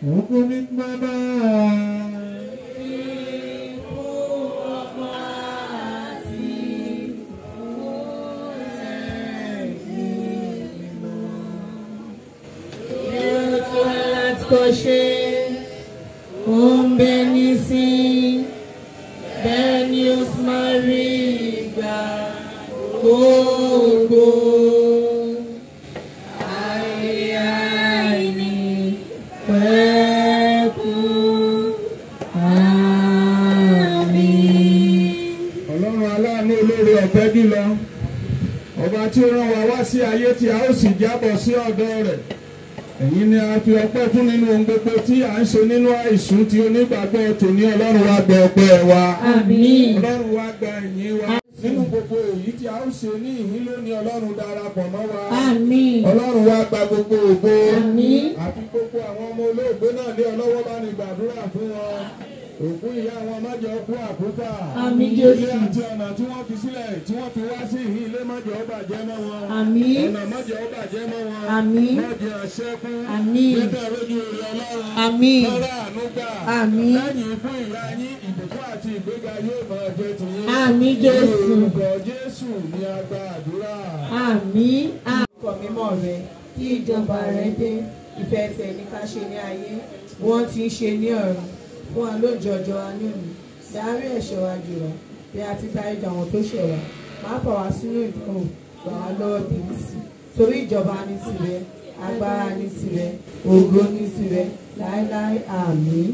Ọba tí ó rán wa wá sí ayé tí a ó sì jábọ̀ sí ọ̀dọ̀ rẹ̀. Èyí ni a fi ọpẹ́ fún nínú ohun gbogbo tí à ń ṣe nínú àìsùn tí onígbàgbọ́ tòní. Ọlọ́run wa gba ọpẹ́ wa. Àmín. Ọlọ́run wa gba ìyìn wa. Nínú gbogbo èyí tí a ó ṣe ní ìhín lónìí, Ọlọ́run darapọ̀ mọ́ wa. Àmín. Ọlọ́run wa gba gbogbo ògo. Àmín. Àfi gbogbo àwọn ọmọ olóògbé náà lé ọlọ́wọ́ bá ní gbàdúrà fún wọn. Òkú ìyá wọn má jẹ́ kú àkútà. Àmín Jésù. Ilé àti ọ̀nà tí wọ́n fi sílẹ̀ tí wọ́n fi wá sí ìhín ilé má jẹ́ ó bàjẹ́ mọ́ wọn. Àmín. Ọ̀nà má jẹ́ ó bàjẹ́ mọ́ wọn. Àmín. Má jẹ́ àṣẹ́kù. Àmín. Gbẹ́dẹ̀ lójú rẹ̀ Ọlọ́run. Àmín. Lọ́rọ̀ àánú gbà. Àmín. Lẹ́yìn fún ìyá yín, ìbùkún àti ìgbéga yóò máa jẹ́ tiyín. Àmín Jésù. Orúkọ Jésù ni a gba àdúrà. Àmín. Orúkọ mímọ́ rẹ, kí ìjọba rẹ dé, ìfẹ́ tẹ̀ ní ká ṣe ní ayé, wọ́n ti ń ṣe ní ọ̀run. Fún wa lóúnjẹ ọjọ́ wa ní òní, dárí ẹ̀ṣẹ̀ wa jì wá, bí a ti dáríjì àwọn tó ṣẹ̀ wá. Má fà wá sínú ìdánwò, gbà wá lọ́wọ́ bìbísì. Torí ìjọba ní tirẹ̀, agbára ní tirẹ̀, ògo ní tirẹ̀, láéláé àmín.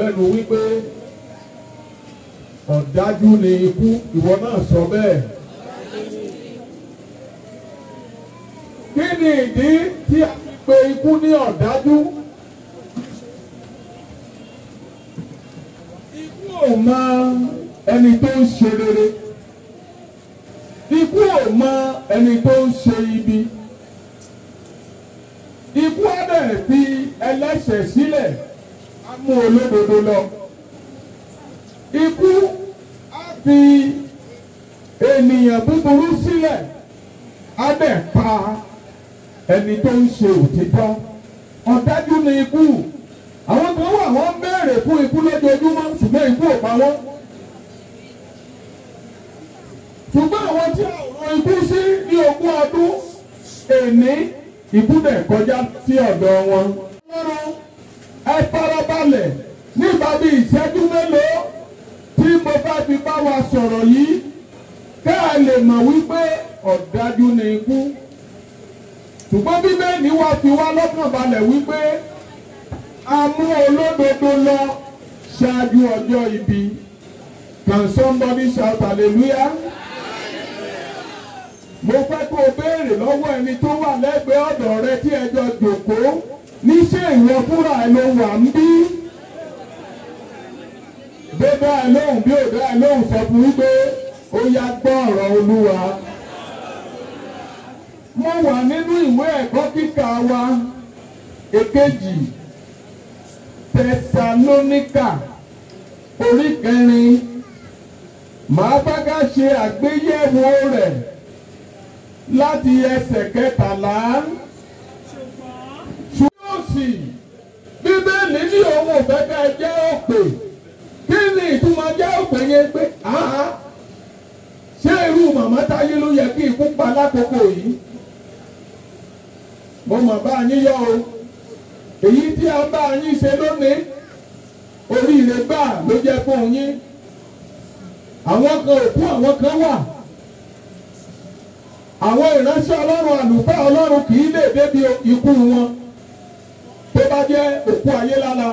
lẹ́nu wípé ọ̀dájú ni ikú, ìwọ náà sọ bẹ́ẹ̀. Kí ni ìdí tí a fi pe ikú ní ọ̀dájú? Ikú ò mọ ẹni tó ń ṣe rere. Ikú ò mọ ẹni tó ń ṣe ibi. Ikú á dẹ̀ fi ẹlẹ́ṣẹ̀ sílẹ̀, á mú olódodo lọ. Ikú á fi ènìyàn búburú sílẹ̀, á dẹ̀ pa ẹni tó ń ṣe òtítọ́. Ọ̀dájú ni ikú. Àwọn kan wà wọ́n béèrè fún ikú lójoojúmọ́, ṣùgbọ́n ikú ò pa wọ́n. Ṣùgbọ́n àwọn tí a rò ikú sí ní 20 ọdún, èní ikú dẹ̀ kọjá sí ọ̀dọ̀ wọn. Ẹ farabalẹ̀ nígbà bíi ìṣẹ́jú mélòó tí mo bá fi bá wa sọ̀rọ̀ yìí, ká ẹ lè mọ̀ wípé ọ̀dájú ni ikú. Ṣùgbọ́n Bíbélì wa fi wá lọ́kàn balẹ̀ wípé a mú olódodo lọ ṣáájú ọjọ́ ibi. Can somebody shout hallelujah? Mo fẹ́ kó o béèrè lọ́wọ́ ẹni tó wà lẹ́gbẹ̀ẹ́ ọ̀dọ̀ rẹ tí ẹ jọ jókòó, níṣẹ́ ìwọ fúnra ẹ ló wà ń bí? Bí dá ẹ lóhùn bí ò dá ẹ lóhùn sọ fún wípé ó yá gbọ́ ọ̀rọ̀ Olúwa. Mo wà nínú ìwé ẹ̀kọ́ kíkà wa èkejì Tẹsalóníkà orí 4. Màá bá ká ṣe àgbéyẹ̀wò rẹ̀ láti ẹsẹ̀ 13. Ṣùgbọ́n sì Bíbélì ní òun ò fẹ́ ká jẹ́ òpè. Kí ni ìtumọ̀ jẹ́ òpè yẹn pé ṣé irú màmá Táyé ló yẹ kí ikú pa lákòókò yìí? Mo mọ̀ bá yín yọ o. Èyí tí a bá yín ṣe lónìí, oríire gbà ló jẹ́ fún yín. Àwọn kan òkú, àwọn kan wà. Àwọn ìránṣẹ́ Ọlọ́run, àlùfáà Ọlọ́run kì í lè débi ikú wọn tó bá jẹ́ òkú ayé lára.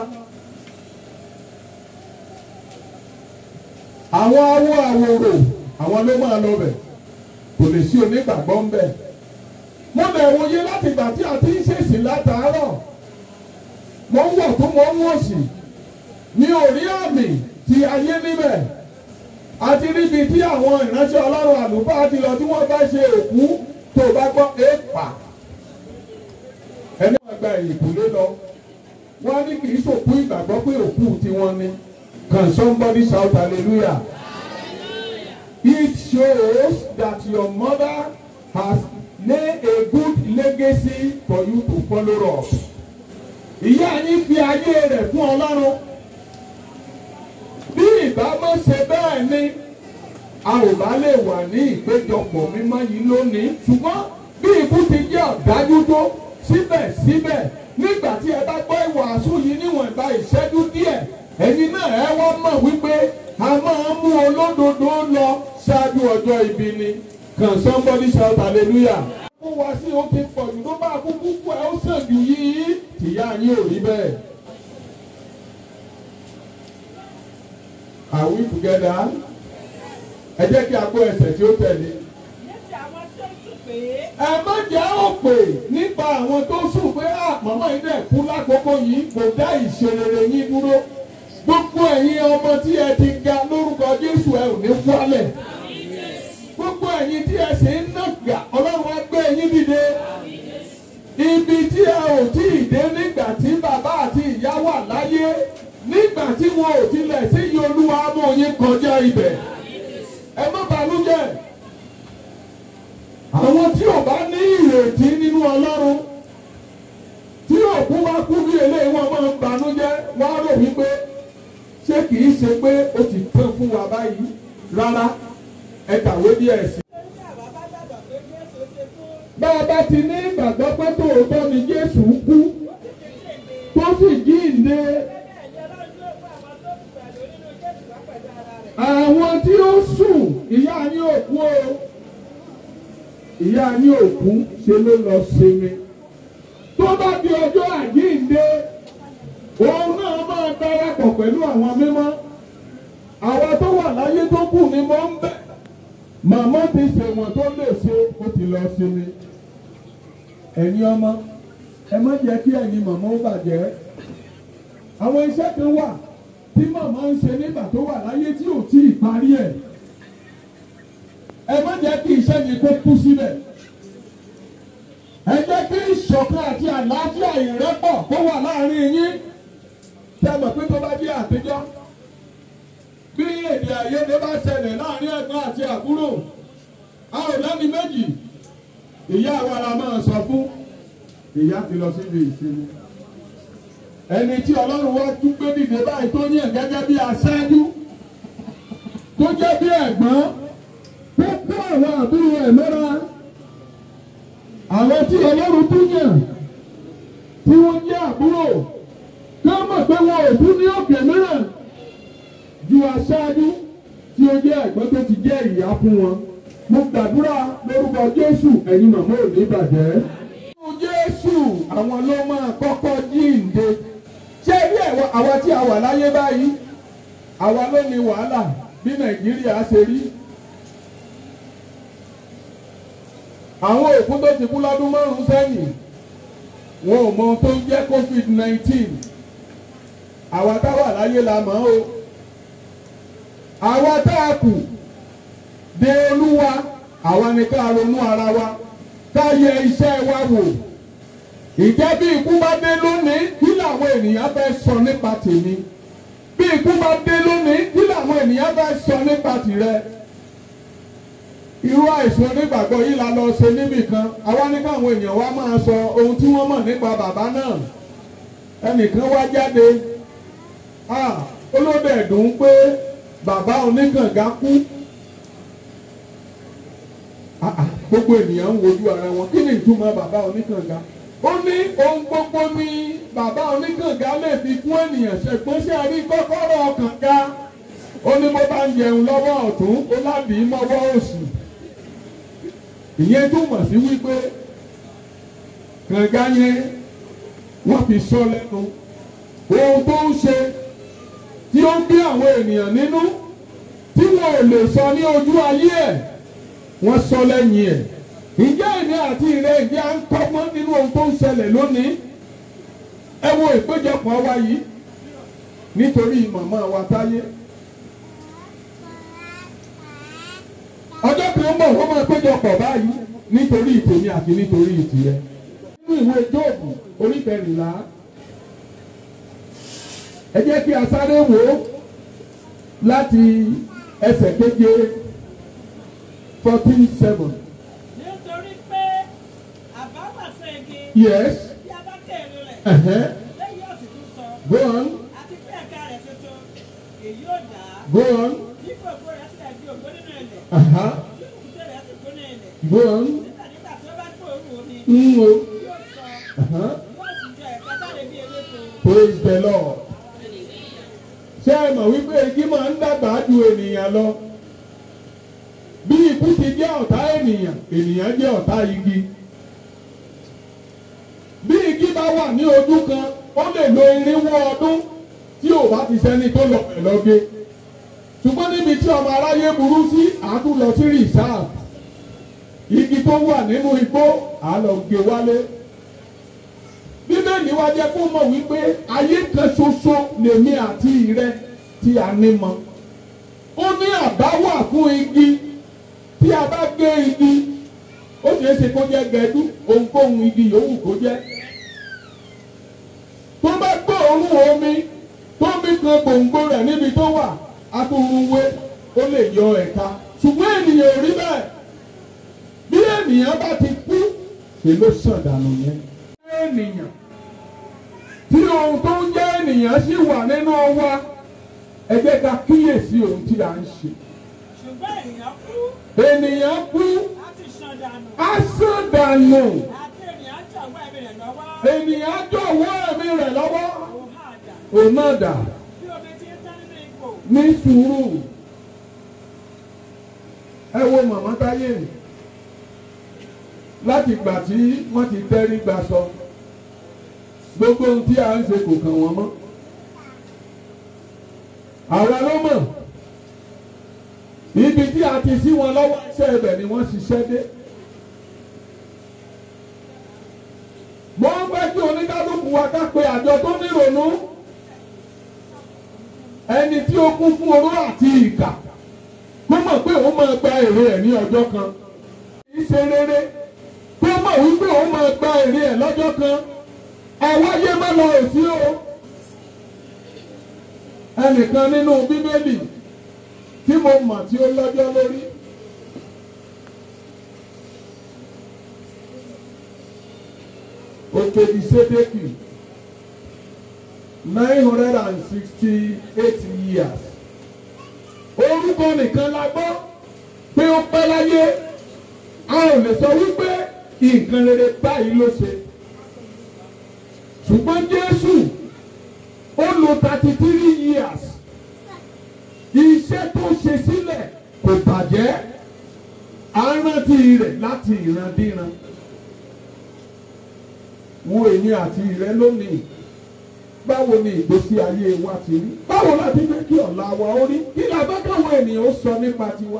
Àwọn awo àwòrò, àwọn ló máa lọ bẹ̀. Kò lè sí onígbàgbọ́ ń bẹ̀. Mo lè wòye láti ìgbà tí a ti ń ṣèṣì látàárọ̀. Mo ń wọ̀ tó mo ń wọ̀ sí. Mi ò rí àmì ti ayé níbẹ̀. A ti ríbi tí àwọn ìránṣẹ́ Ọlọ́run àlùfáà ti lọ tí wọ́n bá ṣe òkú tó bá gbọ́ èèpà. Ẹni wọ́n gba ìkúlé lọ. Wọ́n ní kì í ṣòkú ìgbàgbọ́ pé òkú tiwọn ni. Can somebody shout hallelujah? It shows that your mother has laid a good legacy for you to follow up. Ìyá yín fi ayé rẹ̀ fún Ọlọ́run. Bí ìbámu ṣe bẹ́ẹ̀ ni a ò bá lè wà ní ìpéjọpọ̀ mímọ́ yìí lónìí. Ṣùgbọ́n bí ikú ti jẹ́ ọ̀dájú tó síbẹ̀síbẹ̀ nígbà tí ẹ bá gbọ́ ìwàásù yìí níwọ̀nba ìṣẹ́jú díẹ̀, ẹ̀yin náà ẹ wá mọ̀ wípé a máa ń mú olódodo lọ ṣáájú ọjọ́ ibi ni. Can somebody shout hallelujah? Fún wa sí ó ti pọ̀ jù tó bá kúkú fún ẹ ó sàn jù yìí. Tìyá yín ò rí bẹ́ẹ̀. Are we together? Ẹ jẹ́ kí a gbọ́ ẹsẹ̀ tí ó tẹ̀lé. Ẹ má jẹ́ òpè nípa àwọn tó sùn pé màmá yìí dẹ̀ kú lákòókò yìí kò dá ìṣerere yín dúró. Gbogbo ẹ̀yin ọmọ tí ẹ ti ga lórúkọ Jésù ẹ ò ní wálẹ̀. Gbogbo ẹ̀yin tí ẹ sì ń nàgà Ọlọ́run á gbé yín dìde. Ibi tí ẹ ò tí ì dé nígbà tí bàbá àti ìyá wà láyé, nígbà tí wọn ò tilẹ̀ sí iye Olúwa mú yín kọjá ibẹ̀. Ẹ má bànújẹ́. Àwọn tí ò bá ní ìrètí nínú Ọlọ́run, tí òkú bá kú bí eléyìí wọn máa ń bànújẹ́, wọ́n á rò wípé ṣé kìí ṣe pé ó ti tán fún wa báyìí? Rárá, ẹ kàwé díẹ̀ sí. Bá a bá ti ní ìgbàgbọ́ pé tòótọ́ ni Jésù kú tó sì jíǹde, àwọn tí ó sùn ìyá ní òkú o, ìyá ní òkú ṣe ló lọ sinmi. Tó bá di ọjọ́ àjíǹde, òun náà máa darapọ̀ pẹ̀lú àwọn mímọ́. Àwa tó wà láyé tó kù ni mo ń bẹ̀. Màmá ti ṣèwọ̀n tó lè ṣe, ó ti lọ sinmi. Ẹ̀yin ọmọ, ẹ má jẹ́ kí ẹ̀yin màmá ó bàjẹ́. Àwọn iṣẹ́ kan wà tí màmá ń ṣe nígbà tó wà láyé tí ò tí ì parí ẹ̀. Ẹ má jẹ́ kí iṣẹ́ yẹn kó kú síbẹ̀. Ẹ jẹ́ kí ìṣọ̀kan àti àlàáfíà ìrẹ́pọ̀ kó wà láàrin yín. Ṣé ẹ mọ̀ pé tó bá jẹ́ àtijọ́? Bí èdè àìyedè bá ṣẹlẹ̀ láàrin ẹ̀gbọ́n àti àbúrò, a ò lẹ́ni méjì. Ìyá wa la máa sọ fún. Ìyá ti lọ síbi ìsinmi. Ẹni tí Ọlọ́run wá tún gbé dìde báyìí tó yàn gẹ́gẹ́ bí aṣáájú, tó jẹ́ bí ẹ̀gbọ́n, tó kó àwọn àbúrò ẹ̀ mọ́ra. Àwọn tí Ọlọ́run tún yàn, tí wọ́n jẹ́ àbúrò, ká mọ̀ pé wọn ò tún ní òkè mìíràn ju aṣáájú tí ó jẹ́ ẹ̀gbọ́n tó ti jẹ́ ìyá fún wọn. Mo gbàdúrà lórúkọ Jésù, ẹ̀yin màmá ò ní bàjẹ́. Nínú Jésù, àwọn ló máa kọ́kọ́ jíǹde. Ṣé rí àwa tí a wà láyé báyìí? Àwa ló ní wàhálà bí Nàìjíríà ṣe rí. Àwọn òkú tó ti kú lọ́dún 5 sẹ́yìn, wọn ò mọ ohun tó ń jẹ́ COVID-19. Àwa tá wà láyé la mọ̀ o. Àwa tá a kù dé Olúwa, àwa ni ká ronú ara wa, ká yẹ iṣẹ́ wa wò. Ìjẹ́ bí ikú bá dé lónìí, kí làwọn ènìyàn fẹ́ sọ nípa tèmi? Bí ikú bá dé lónìí, kí làwọn ènìyàn fẹ́ sọ nípa tìrẹ? Irú àìsàn onígbàgbọ́ yìí la lọ ṣe níbì kan. Àwa ní káwọn èèyàn wa máa sọ ohun tí wọ́n mọ̀ nípa bàbá náà. Ẹnìkan wá jáde. Olóde ẹ̀dùn pé bàbá oníkànga kú. Gbogbo ènìyàn ń wojú ara wọn. Kí ni ìtumọ̀ bàbá oníkànga? Ó ní ohun gbogbo ni bàbá oníkànga lè fi fún ènìyàn ṣùgbọ́n ṣe àrí kọ́kọ́rọ́ kànga. Ó ní bó bá ń jẹun lọ́wọ́ ọ̀tún, ó ládìí mọ́wọ́ òsì. Ìyẹn túmọ̀ sí wípé kànga yẹn wọ́n fi sọ lẹ́nu. Ohun tó ń ṣe tí ó ń bí àwọn ènìyàn nínú tí wọn ò lè sọ ní ojú ayé ẹ̀, wọ́n sọ lẹ́yìn ẹ̀. Ǹjẹ́ èmi àti ìrẹ́ ìjẹ́ à ń kọ́gbọ́n nínú ohun tó ń ṣẹlẹ̀ lónìí? Ẹ wo ìpéjọpọ̀ wa yìí nítorí màmá wa Táyé. Ọjọ́ kan mọ̀ wọ́n máa péjọpọ̀ báyìí nítorí ìtèmi àti nítorí ìtìrẹ. Nínú ìwé Jóòbù orí 14, ẹ jẹ́ kí a sáré wò ó láti ẹsẹ̀ keje 14:7. Nítorí pé àbámọ̀sẹ̀ igi. Yes. Bí a bá kéré rẹ̀. Lẹ́yìn ọ̀sìn tún sọ. Go on. Àti pé ẹ̀ka rẹ̀ tuntun èyí ò dá. Go on. Bí gbogbo rẹ̀ sì dàbí ògbó nínú ilẹ̀. Bí kùkùté rẹ̀ sì kún ní ilẹ̀. Go on. Nígbà tí ó bá gbòòrò omi. Yóò Yóò sọ. Yóò sì jẹ ẹ̀ka jáde bí ewéko. Praise the Lord. Ṣé ẹ mọ̀ wípé igi máa ń dàgbà ju ènìyàn lọ? Bí ikú ti jẹ́ ọ̀tá ènìyàn, ènìyàn jẹ́ ọ̀tá igi. Bí igi bá wà ní ojú kan, ó lè lo 400 ọdún tí ò bá ti sẹ́ni tó lọ pẹ̀ lọ́gbé. Ṣùgbọ́n níbi tí ọmọ aráyé burú sí, à tún lọ sí rìsáàfù. Igi tó wà nínú igbó, à lọ gé wálé. Bíbélì wa jẹ́ kó mọ̀ wípé ayé kan ṣoṣo lèmi àti ìrẹ tí a ní mọ́. Ó ní àbá wà fún igi. Tí a bá gé igi, ó ṣeé ṣe kó jẹ́ gẹdú, ohunkóhun igi yòówù kó jẹ́. Tó bá gbóòórùn omi, tó mi kan gbòǹgbò rẹ̀ níbi tó wà, atúrúwé, ó lè yọ ẹ̀ka. Ṣùgbọ́n ènìyàn ò rí bẹ́ẹ̀. Bí ènìyàn bá ti kú, ṣe ló sàn dànù yẹn. Ènìyàn tí ohun tó ń jẹ́ ènìyàn sì wà nínú wa, ẹ jẹ́ ká kíyèsí ohun tí a ń ṣe. Ṣùgbọ́n ènìyàn kú. Ènìyàn kú. Á sì ṣàn dànù. Á sàn dànù. Àti ènìyàn jọ̀wọ́ ẹ̀mí rẹ̀ lọ́wọ́. Ènìyàn jọ̀wọ́ ẹ̀mí rẹ̀ lọ́wọ́. Òun hà dà. Òun náà dà. Bí omi ti ń tán nínú ipò. Ní sùúrù. Ẹ wo màmá Táyé láti ìgbà tí wọ́n ti tẹ́rí gbaṣọ. Gbogbo ohun tí a ń ṣe kò kàn wọ́n mọ́. àwa ló mọ̀ ibi tí a ti sí wọn lọ́wọ́ iṣẹ́ ibẹ̀ ni wọ́n ṣiṣẹ́ dé. mo ń fẹ́ kí oníkálukú wa ká pe àjọ tó nírònú ẹni tí ó kún fún oró àti ìkà kó mọ̀ pé òun máa gba èrè ẹ̀ ní ọjọ́ kan. ìṣe rere kó mọ̀ wípé òun máa gba èrè ẹ̀ lọ́jọ́ kan. àwáyé má lọ òsí o. ẹnìkan nínú bíbélì tí mo mọ̀ tí ó lọ́jọ́ lórí. Òkèdìsédékì 968 years. Orúkọ nìkan la gbọ́ pé ó pẹ́ láyé. A ò lè sọ wípé nǹkan rere báyìí ló ṣe. Ṣùgbọ́n Jésù ó lò 33 years. Iṣẹ́ tó ṣe sílẹ̀ kò bàjẹ́. À ń rántí rẹ̀ láti ìrandíran. Wo èmi àti ìrẹ lónìí. Báwo ni ìgbésí ayé wa ti rí? Báwo la ti fẹ́ kí ọ̀la wa ó rí? Kí la bá káwọn ènìyàn ó sọ nípa tiwa?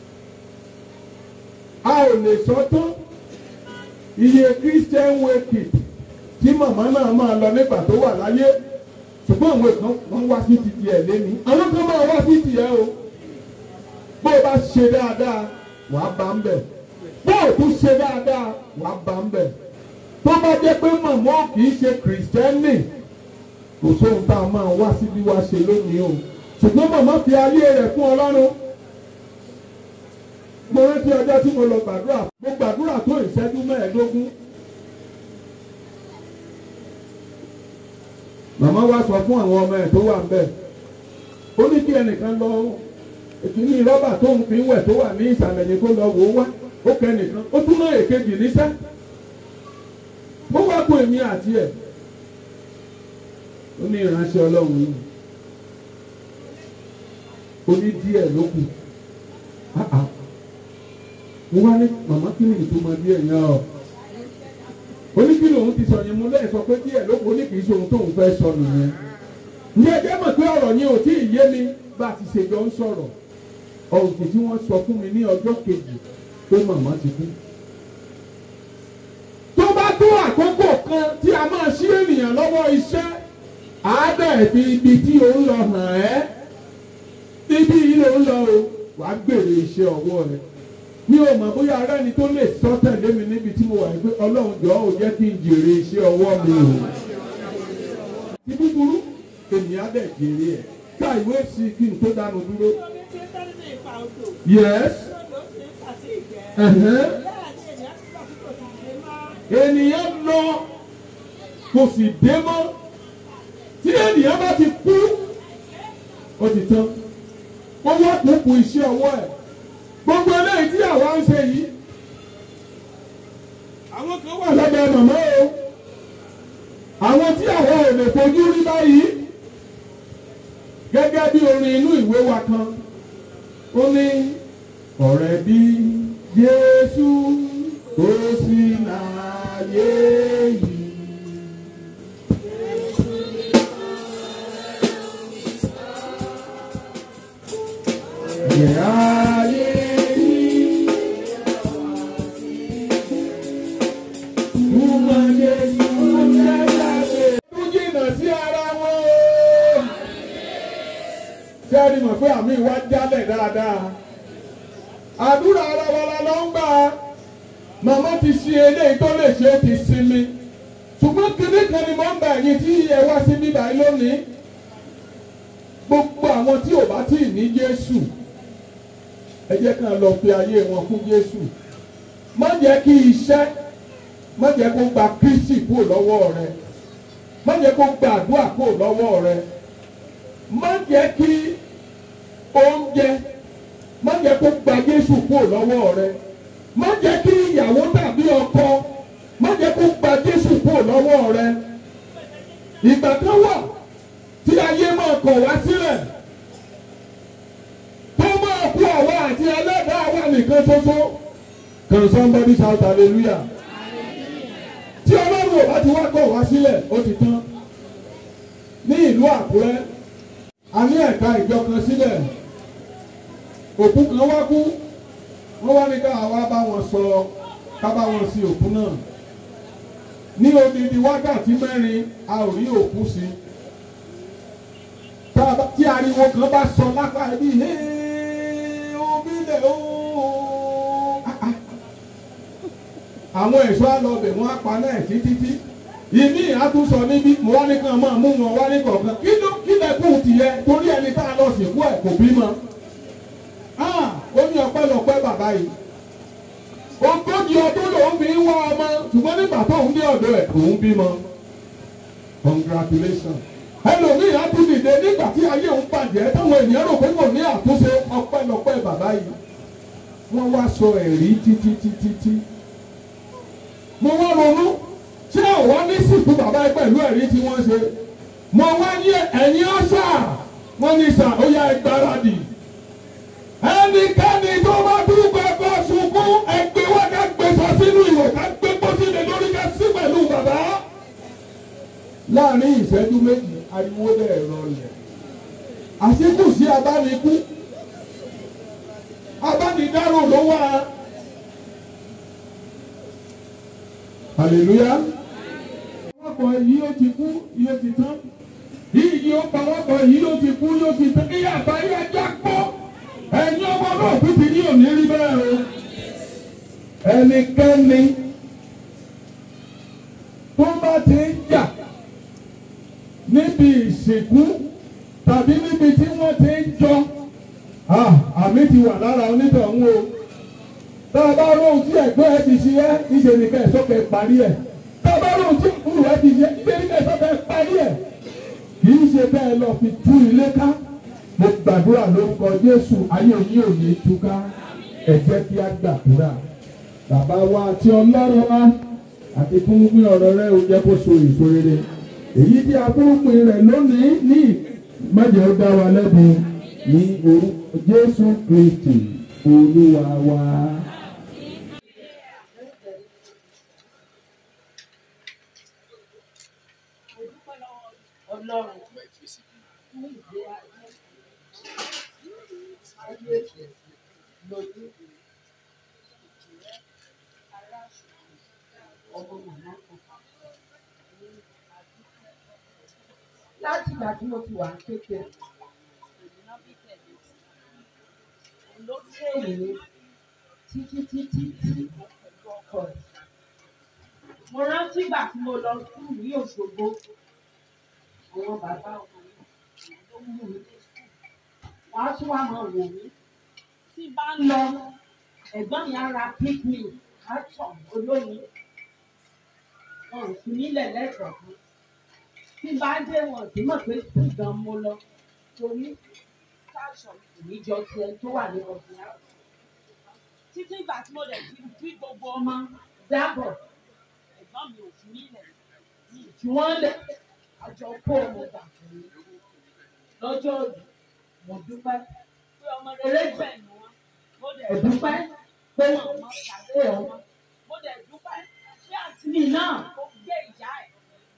A ò lè sọ tán iye Christian wake tí màmá náà máa lọ nígbà tó wà láyé. Ṣùgbọ́n àwọn kan wọ́n wá sí ti tiẹ̀ léni. Àwọn kan máa wá sí tiẹ̀ o. Bó o bá ṣe dáadáa, wàá bá ń bẹ̀. Bó o tún ṣe dáadáa, wàá bá ń bẹ̀. Tó bá jẹ́ pé màmá kì í ṣe kìrìsìtẹ́nì, kò sóhun tá a máa wá síbí wá ṣe lónìí o. Ṣùgbọ́n màmá fi ayé rẹ̀ fún Ọlọ́run. Mo rántí ọjọ́ tí mo lọ gbàdúrà. Mo gbàdúrà tó ìṣẹ́jú 15. Màmá wá sọ fún àwọn ọmọ ẹ̀ tó wà ń bẹ̀. Ó ní kí ẹnìkan lọ ìkíní rọ́bà tó ń fi wẹ̀ tó wà ní ìsàlẹ̀ yìí kó lọ wò ó wá. Ó kẹ́ nìkan. Ó tún náà èkejì níṣẹ́. Mo wá kó èmi àti ẹ̀. Ó ní ìránṣẹ́ Ọlọ́run yìí. Ó ní díẹ̀ ló kù. Mo wá ní màmá kí ni ìtumọ̀ díẹ̀ yẹn o. Ó ní kí lòun ti sọ yẹn, mo lẹ́yìn sọ pé díẹ̀ ló kù, ó ní kì í ṣe ohun tóun fẹ́ sọ nìyẹn. Ní ẹjẹ́ mọ̀ pé ọ̀rọ̀ yẹn ò tí ì yé mi bá a ti ṣe jọ ń sọ̀rọ̀. Ọ̀rọ̀ tí wọ́n sọ fún mi ní ọjọ́ kejì pé màmá ti kú. Tó àkókò kan tí a máa ṣí ènìyàn lọ́wọ́ iṣẹ́, àádọ́ fi ibi tí ó ń lọ hàn ẹ́. Ibi yìí ló ń lọ o, wàá gbèrè iṣẹ́ ọwọ́ rẹ̀. Mi ò mọ̀ bóyá ara ẹni tó lè sọ tẹ̀lé mi níbi tí mo wà pé Ọlọ́run jọ̀ọ́ ò jẹ́ kí n jèrè iṣẹ́ ọwọ́ mi o. Ti búburú, ènìyàn dẹ̀ jèrè ẹ̀. Ká ìwé sí kí n tó dánu dúró. Yes. Ènìyàn lọ kò sì dé mọ́. Tí ènìyàn bá ti kú, ó ti tán. Ó wá kúkú iṣẹ́ ọwọ́ ẹ̀. Gbogbo eléyìí tí àwa ń ṣe yìí. Àwọn kan wà lábẹ́ màmá o. Àwọn tí àwa ò lè fojú rí báyìí. Gẹ́gẹ́ bí orin inú ìwé wa kan. Ó ní ọ̀rẹ́ bí Jésù kò sí láyé yìí. Ayé yìí. Túmọ̀ Jésù lẹ́sàgbé. Tún jìnnà sí ara wọn. Ṣé ẹni mọ̀ pé àmì ìwà jálẹ̀ dáadáa? Àdúrà ara wa la lọ ń gbà. Màmá ti ṣe eléyìí tó lè ṣe é ti sinmi. Ṣùgbọ́n kíní kan ni mo ń bá ẹ̀yin tí ẹ wá sí bíbá yìí lónìí. Gbogbo àwọn tí ò bá tí ì ní Jésù, ẹ jẹ́ ká lọ fi ayé wọn fún Jésù. Má jẹ́ kí iṣẹ́, má jẹ́ kó gba Kristi kúrò lọ́wọ́ rẹ. Má jẹ́ kó gba àdúrà kúrò lọ́wọ́ rẹ. Má jẹ́ kí oúnjẹ, má jẹ́ kó gba Jésù kúrò lọ́wọ́ rẹ. Má jẹ́ kí ìyàwó tàbí ọkọ, má jẹ́ kó gba Jésù kúrò lọ́wọ́ rẹ. Ìgbà kan wà tí ayé máa kọ̀ wá sílẹ̀. Tó máa kú àwa àti ẹlẹ́dàá wa nìkan ṣoṣo. Can somebody shout hallelujah? Tí Ọlọ́run ò bá ti wá kọ̀ wá sílẹ̀, ó ti tán. Ní ìlú Àkúrẹ́, a ní ẹ̀ka ìjọ kan sílẹ̀ òkú kan wá kú wọ́n wá ní ká wá bá wọn sọ ká bá wọn sin òkú náà ní odidi wákàtí 4 a ò rí òkú sí tí ariwo kan bá sọ lápá ẹbí omi lè ooo àwọn ẹ̀ṣọ́ àlọ́bẹ̀ wọn á pa náà títí ìmí àtúnṣọ níbí mo wá ní kan máa mú wọn wá ní kọ̀ọ̀kan kí lẹ́kùn tìyẹ torí ẹni tá a lọ sìnkú ẹ̀ kò bímọ ó ní ọpẹ́lọpẹ́ bàbá yìí 30 ọdún lòún fi ń wá ọmọ ṣùgbọ́n nígbà tóun dé ọ̀dọ̀ ẹ̀ òun bímọ congratulations ẹlòmíì á tún dìde nígbà tí ayé òun bàjẹ́ táwọn ènìyàn rò pé kò ní àtúnṣe ọpẹ́lọpẹ́ bàbá yìí wọ́n wá sọ ẹ̀rí títí mo wá ronú tí ò wá ní sìnkú bàbá yìí pẹ̀lú ẹ̀rí tí wọ́n ṣe mo wá ní ẹ̀yìn ọ̀sà wọ́n ní sà ó yá ẹ gbáradì ẹnikẹ́ni tó bá dúpẹ́ kó sunkún ẹgbẹ́ wá ká gbé sọ sínú ìwò ká gbé pósí lé lórí ká sí pẹ̀lú bàbá. láàrin ìṣẹ́jú méjì ariwo dẹ̀ rọlẹ̀ àṣekù sí abánikú abánidárò ló wà. hallelujah. ọkọ̀ yìí ó ti kú yóò ti tán yìí ó pa ọkọ̀ yìí ó ti kú yóò ti tán ìyá àbáyé ajá pọ̀ ẹ̀yin ọmọ náà kú ti ní òní rí bẹ́ẹ̀ o ẹnikẹ́ni tó bá ti ń jà níbi ìsìnkú tàbí níbi tí wọ́n ti ń jọ àmì ti wà lára onítọ̀hún o tá a bá lóhun tí ẹ̀gbọ́n ẹ ti ṣe ẹ́ níṣẹ́ nìkan ẹ̀ sọ́kẹ́ parí ẹ̀ tá a bá lóhun tí òkúrò ẹ ti ṣe níṣẹ́ nìkan ẹ̀ sọ́kẹ́ parí ẹ̀ kì í ṣe bẹ́ẹ̀ lọ fi tú ilé ká mo gbàdúrà lórúkọ Jésù ayé yìí ò ní túká ẹ jẹ́ kí á gbàdúrà bàbá wa àti Ọlọ́run wa àti fúnpín ọ̀rọ̀ rẹ ò jẹ́ kó so èso rere èyí tí a fúnpín rẹ̀ lónìí ní májẹ̀ ó dá wa lẹ́bi ní orúkọ Jésù Kristi Olúwa wa. Ọlọ́run fún ìgbé ayé lójú ará ọmọ màmá kan. Láti ìgbà tí mo ti wà kékeré ló tẹ̀lé títí ọkọ rẹ̀. Mo rántí ìgbà tí mo lọ sùn ní Òṣogbo àwọn bàbá ọmọ mi ló mú mi dé sùn. Wọ́n á tún wá máa wò mí. Tí bá ń lọ, ẹ̀gbọ́n mi á ra picnic, á tàn olóyin. Wọn ò fi nílẹ̀ lẹ́kọ̀ọ̀kan. Tí bá dé wọn kì í mọ̀ pé sùn gan mo lọ. Torí káṣọ̀ ìníjọ ti ẹni tó wà ní ọ̀gbìn àrùn. Títí ìgbà tí mo dẹ̀ ti bí gbogbo ọmọ dábọ̀, ẹ̀gbọ́n mi ò fi nílẹ̀. Mi ì fi wọ́n lẹ̀. Àjọ kó ọmọ gbà fún mi lọ́jọ́ òbí mo dúpẹ́ pé ọmọ rere gbẹ̀yìn wọn mo dẹ̀ dúpẹ́ pé wọn mọ ṣàlẹ́ ọmọ mo dẹ̀ dúpẹ́ pé àǹtí mi náà ó gbé ìyá ẹ̀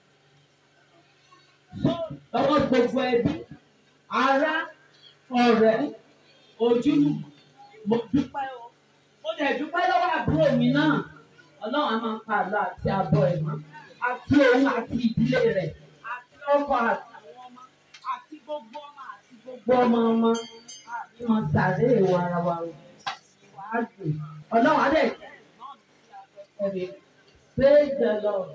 lọ́wọ́ gbogbo ẹbí ará ọ̀rẹ́ ojúlùmọ̀ mo dúpẹ́ o mo dẹ̀ dúpẹ́ lọ́wọ́ àbúrò mi náà Ọlọ́run á máa pa àlọ́ àti àbọ̀ ẹ̀ mọ́ àti òun àti ìdílé rẹ̀ ọkọ àti àwọn ọmọ àti gbogbo ọmọ àti wọn sàré ìwà ara wa o wàá gbé Ọlọ́run adé ẹ̀rẹ̀ praise the Lord.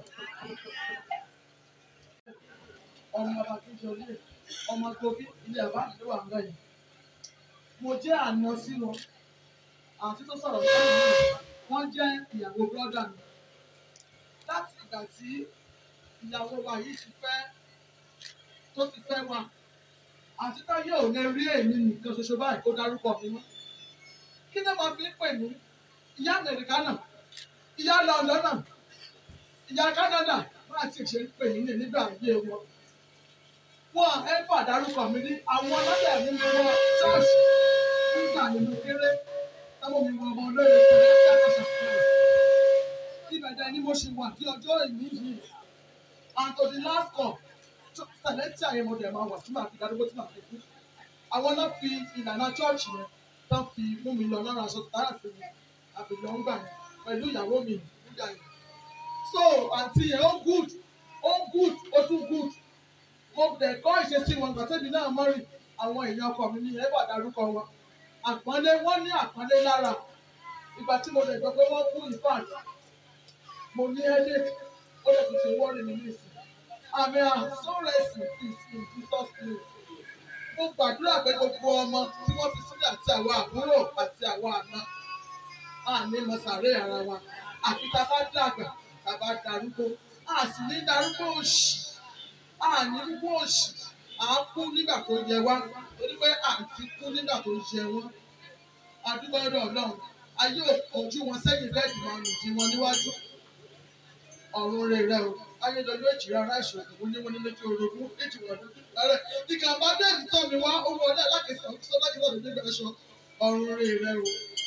ọmọ ọba tó ṣe olè ọmọ tó bí ilé ẹ̀ bá ṣe wà ń bẹ̀yìn mo jẹ́ àná sí wọn àti tó sọ̀rọ̀ lọ́wọ́ wọ́n jẹ́ ìyàwó bọ́dà mi láti ìgbà tí ìyàwó wa yìí tó ti fẹ́ wa àti táyé ò lè rí èmi nìkan ṣoṣo báyìí kó dárúkọ mi mọ́ kí ló máa fi ń pè mí ìyá Amẹ́ríkà náà ìyá London náà ìyá Canada máa ti ṣe ń pè mí nígbà ayé wọn ẹ̀fà dárúkọ mi ní àwọn ọlọ́dẹ̀ mi wọ ṣọ́ọ̀ṣì nígbà nínú kéré táwọn mi wọ ọmọ olóyè tó lè ṣẹ́kọ̀ọ́ ṣàkóso ìbẹ̀dẹ̀ ni mo ṣì wà kí ọjọ́ ìní yìí and to the last call sẹ̀lẹ́tì àyẹ̀mọ̀ dẹ̀ máa wà tí màá fi darúgbó tí màá fi kú. Àwọn náà fi ìlànà chọ́ọ̀chì yẹn tán fi mú mi lọ lára aṣọ tààrà sí mi àfìlọ́ ń gbà yẹn pẹ̀lú ìyàwó mi nígbà yẹn. So àǹtí yẹn ó good ó tún good. Mo dẹ̀ kọ́ ìṣesí wọn gbàtẹ́bí náà mọ́rì àwọn èèyàn ọkọ mi ní ẹ̀ bá darúkọ wọn. Àpọ́nlé wọ́n ní àpọ́nlé lára. Ìgbà tí mo lè gbọ́ pé wọ́n kú ìfàt, mo ní headache, ó lè tètè wọ́ọ̀rì mi ní ìsìn. Àmì àsọ̀rẹ́sì in Jesus name. Mo gbàdúrà pé gbogbo ọmọ tí wọ́n fi sílẹ̀ àti àwọn àbúrò àti àwọn àna àní mọ̀sàré ara wa. Àfi tá a bá dàgbà, tá a bá darúgbó, a sì ní darúgbó òṣì, a ní darúgbó òṣì, à ń kú nígbà tó yẹ wá, torí pé à ń ti kú nígbà tó yẹ wọ́n. Adúgbò ọ̀dọ̀ Ọlọ́run, ayé ojú wọn sẹ́yìn bẹ́ẹ̀dì máa nù jí wọn níwájú. Ọ̀run rere o, ayédọ̀lú èjìrà ara ìṣòro òun ní wọn nílé tí orogún èjì wọn dúdú lẹ́rẹ̀. Ìkàmbá déèdì tán mi wá owó ọdẹ lákèsàn lọ́dún nígbà ẹ̀ṣọ́. Ọ̀run rere o.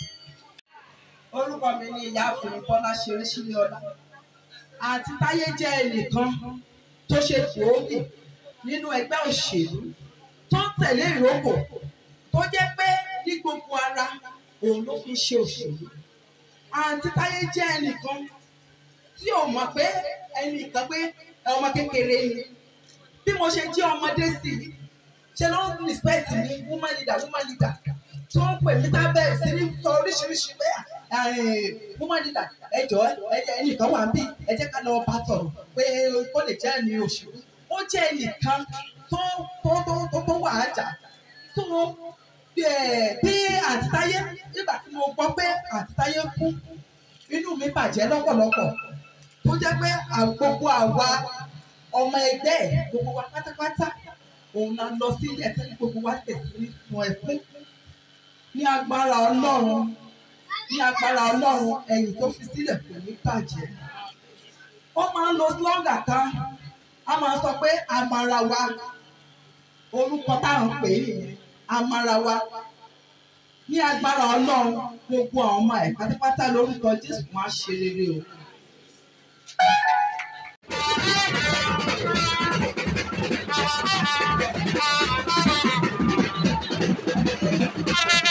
Orúkọ mi ni Ìyáàfin Bọ́lá Ṣeréṣílẹ́ọlá. Àǹtí Táyé jẹ́ ẹnìkan tó ṣe gbòógì nínú ẹgbẹ́ òṣèlú tó ń tẹ̀lé ìrókò tó jẹ́ pé ní gbogbo ara òun ló fi ṣe òṣèlú. Àǹtí Táyé jẹ́ ẹnìkan tí ò mọ̀ pé ẹnìkan pé ọmọ kékeré ni. Bí mo ṣe jẹ́ ọmọdé sí i, ṣe ló ń respect mi woman leader tó ń pè mí tábẹ́ sí ní sọ oríṣiríṣi pé woman leader ẹjọ́ ẹnìkan wà bí ẹ jẹ́ ká lọ bá sọ̀rọ̀ pé kó lè jẹ́ ẹni òṣèlú. Ó jẹ́ ẹnìkan tó wà á jà. Bí Àǹtí Táyé nígbà tí mo gbọ́ pé Àǹtí Táyé kú, inú mi bàjẹ́ lọ́pọ̀lọpọ̀ tó jẹ́ pé gbogbo àwa ọmọ ẹgbẹ́ gbogbo wa pátápátá òun náà lọ sí ilé ẹ̀tẹ́ ní gbogbo wa tẹ̀sí fún ẹkún. Ní agbára Ọlọ́run ẹ̀yìn tó fi sílẹ̀ kò ní bàjẹ́. Wọ́n máa ń lo slogan kan, a máa sọ pé amarawa, orúkọ táwọn pè é nìyẹn, amarawa. Ní agbára Ọlọ́run gbogbo àwọn ọmọ ẹ̀ pátápátá lórúkọ Jésù máa ṣe rere o. Thank you.